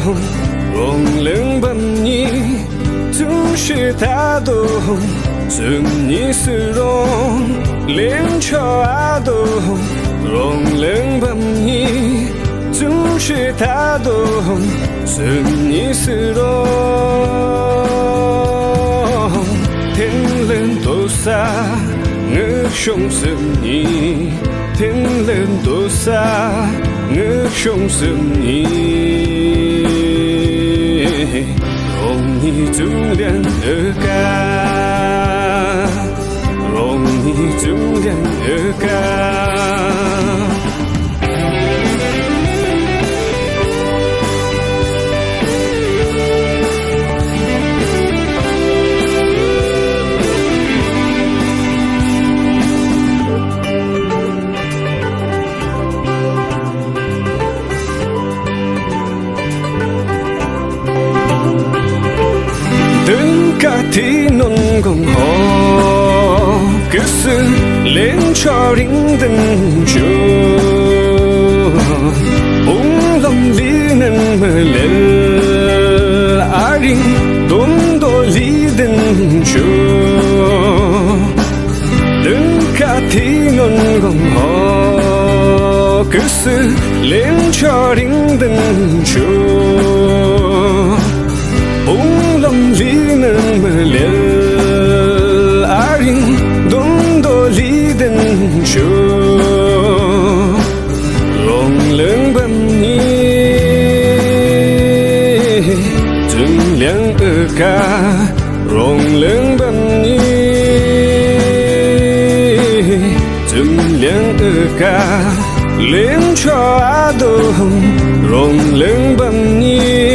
容冷本你就是他都是你是容连桥啊都容冷本你就是他都是你是容天冷多少我凶是你天冷多少我凶是你容易就连而干容易就连而干提侬共好，可是连朝林登就，红龙里能么了，阿林东多里登就，等卡提侬共好，可是连朝林登就。红龙里能么了，阿林东多里登就，容冷本你正亮而卡，容冷本你正亮而卡，连朝阿东容冷本你。